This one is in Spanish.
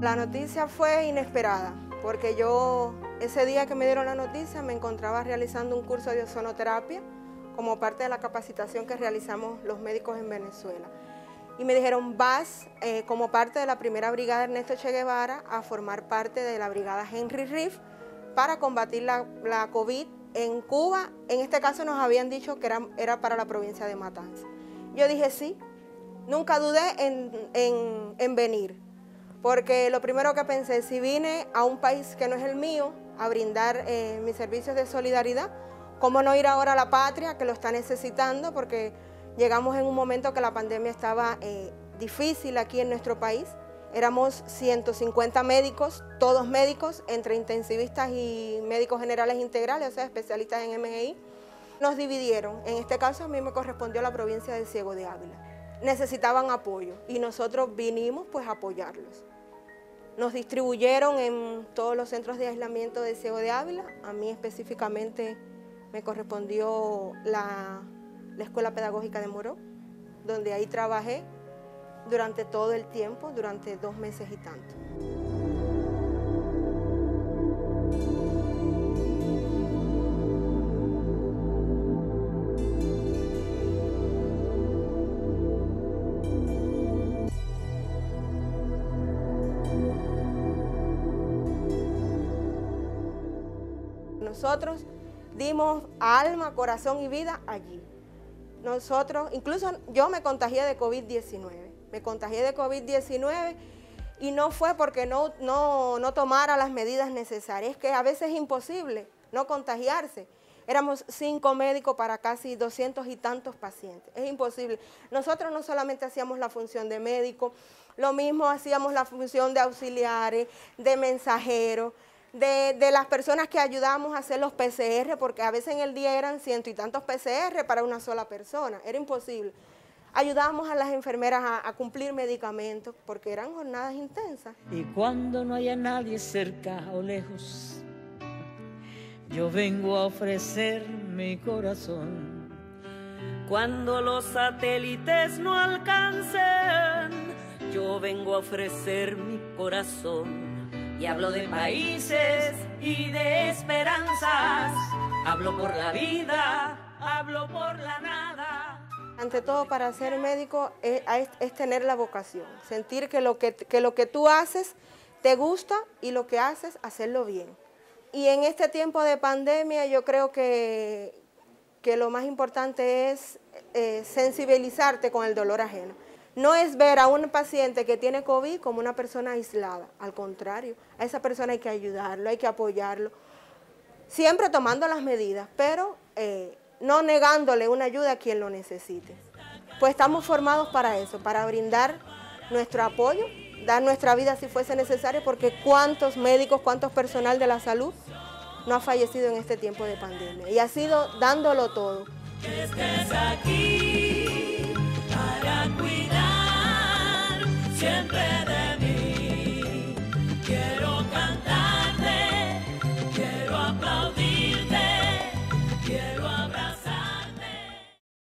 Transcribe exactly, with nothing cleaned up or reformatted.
La noticia fue inesperada, porque yo ese día que me dieron la noticia me encontraba realizando un curso de ozonoterapia como parte de la capacitación que realizamos los médicos en Venezuela. Y me dijeron, vas eh, como parte de la primera brigada Ernesto Che Guevara a formar parte de la brigada Henry Riff para combatir la, la COVID en Cuba. En este caso nos habían dicho que era, era para la provincia de Matanzas. Yo dije sí, nunca dudé en, en, en venir, porque lo primero que pensé, si vine a un país que no es el mío a brindar eh, mis servicios de solidaridad, ¿cómo no ir ahora a la patria que lo está necesitando? Porque llegamos en un momento que la pandemia estaba eh, difícil aquí en nuestro país. Éramos ciento cincuenta médicos, todos médicos, entre intensivistas y médicos generales integrales, o sea, especialistas en M G I. Nos dividieron, en este caso a mí me correspondió la provincia de Ciego de Ávila. Necesitaban apoyo y nosotros vinimos pues a apoyarlos. Nos distribuyeron en todos los centros de aislamiento de Ciego de Ávila. A mí específicamente me correspondió la, la Escuela Pedagógica de Moró, donde ahí trabajé durante todo el tiempo, durante dos meses y tanto. Nosotros dimos alma, corazón y vida allí. Nosotros, incluso yo me contagié de COVID diecinueve. Me contagié de COVID diecinueve y no fue porque no, no, no tomara las medidas necesarias. Es que a veces es imposible no contagiarse. Éramos cinco médicos para casi doscientos y tantos pacientes. Es imposible. Nosotros no solamente hacíamos la función de médico, lo mismo hacíamos la función de auxiliares, de mensajeros, De, de las personas que ayudamos a hacer los P C R, porque a veces en el día eran ciento y tantos P C R para una sola persona, era imposible. Ayudábamos a las enfermeras a, a cumplir medicamentos, porque eran jornadas intensas. Y cuando no haya nadie cerca o lejos, yo vengo a ofrecer mi corazón. Cuando los satélites no alcancen, yo vengo a ofrecer mi corazón. Y hablo de países y de esperanzas, hablo por la vida, hablo por la nada. Ante todo, para ser médico es, es, es tener la vocación, sentir que lo que, que lo que tú haces te gusta y lo que haces, hacerlo bien. Y en este tiempo de pandemia yo creo que, que lo más importante es eh, sensibilizarte con el dolor ajeno. No es ver a un paciente que tiene COVID como una persona aislada, al contrario, a esa persona hay que ayudarlo, hay que apoyarlo, siempre tomando las medidas, pero eh, no negándole una ayuda a quien lo necesite. Pues estamos formados para eso, para brindar nuestro apoyo, dar nuestra vida si fuese necesario, porque cuántos médicos, cuántos personal de la salud no ha fallecido en este tiempo de pandemia, y ha sido dándolo todo. Estés aquí.